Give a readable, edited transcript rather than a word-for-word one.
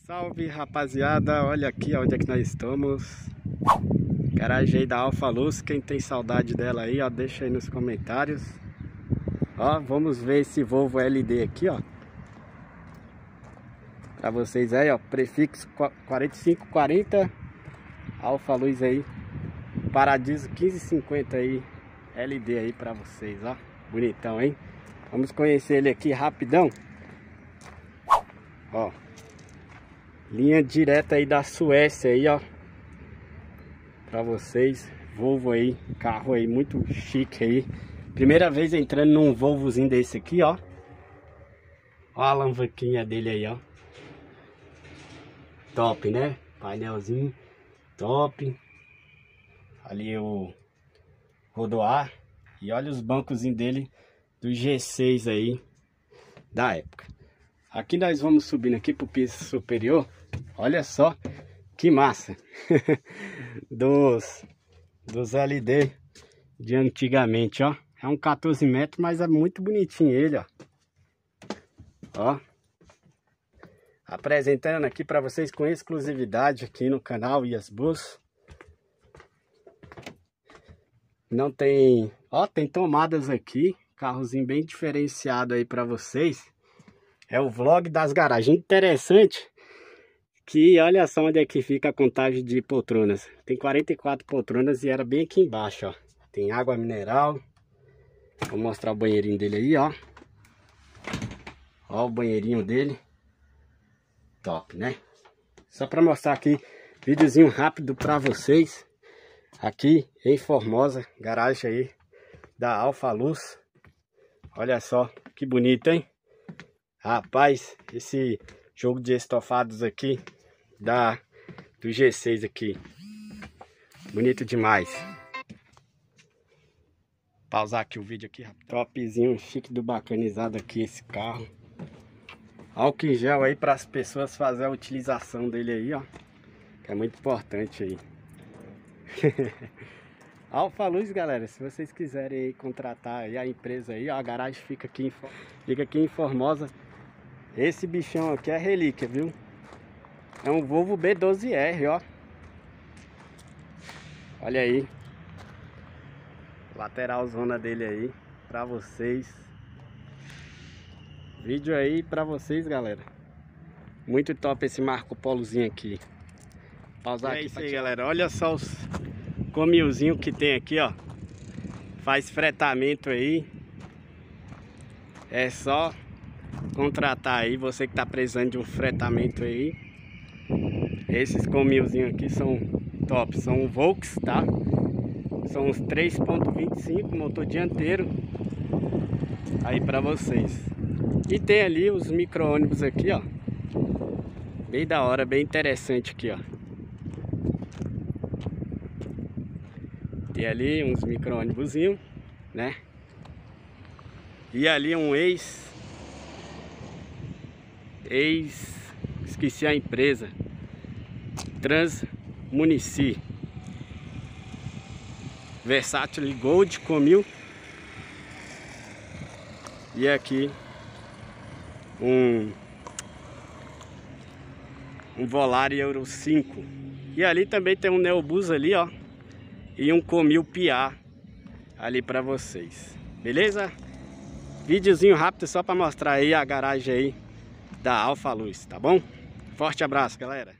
Salve rapaziada, olha aqui onde é que nós estamos. Garagem aí da Alfaluz, quem tem saudade dela aí, ó, deixa aí nos comentários. Ó, vamos ver esse Volvo LD aqui, ó. Pra vocês aí, ó, prefixo 4540, Alfaluz aí, Paradiso 1550 aí, LD aí pra vocês, ó. Bonitão, hein? Vamos conhecer ele aqui rapidão. Ó, linha direta aí da Suécia aí, ó, pra vocês. Volvo aí, carro aí muito chique aí. Primeira vez entrando num Volvozinho desse aqui, ó. Ó a alavanquinha dele aí, ó. Top, né? Painelzinho top. Ali o rodoar. E olha os bancozinhos dele do G6 aí da época. Aqui nós vamos subindo aqui pro piso superior. Olha só que massa. dos LD de antigamente, ó. É um 14 metros, mas é muito bonitinho ele, ó. Ó. Apresentando aqui para vocês com exclusividade aqui no canal IasBus. Não tem... Ó, tem tomadas aqui. Carrozinho bem diferenciado aí para vocês. É o vlog das garagens. Interessante que olha só onde é que fica a contagem de poltronas. Tem 44 poltronas e era bem aqui embaixo, ó. Tem água mineral. Vou mostrar o banheirinho dele aí, ó. Ó o banheirinho dele. Top, né? Só para mostrar aqui, videozinho rápido para vocês. Aqui em Formosa, garagem aí da Alfaluz. Olha só que bonito, hein? Rapaz, esse jogo de estofados aqui do G6 aqui. Bonito demais. Pausar aqui o vídeo aqui. Topzinho, chique do bacanizado aqui esse carro. Álcool em gel aí para as pessoas fazerem a utilização dele aí, ó. Que é muito importante aí. Alfaluz, galera, se vocês quiserem aí contratar aí a empresa aí, ó, a garagem fica aqui em Formosa. Esse bichão aqui é relíquia, viu? É um Volvo B12R, ó. Olha aí. Lateral zona dele aí pra vocês. Vídeo aí pra vocês, galera. Muito top esse Marco Polozinho aqui. Pausar aqui. É isso aí, galera. Olha só os comilzinho que tem aqui, ó. Faz fretamento aí. É só contratar aí, você que tá precisando de um fretamento aí. Esses comilzinhos aqui são top, são Volks, tá? São os 3.25, motor dianteiro aí pra vocês. E tem ali os micro-ônibus aqui, ó. Bem da hora, bem interessante aqui, ó. Tem ali uns micro-ônibusinhos, né? E ali um esqueci a empresa, Transmunici Versátil Gold Comil. E aqui um Volare Euro 5. E ali também tem um Neobus ali, ó. E um Comil Piar ali pra vocês. Beleza? Videozinho rápido só pra mostrar aí a garagem aí da Alfaluz, tá bom? Forte abraço, galera.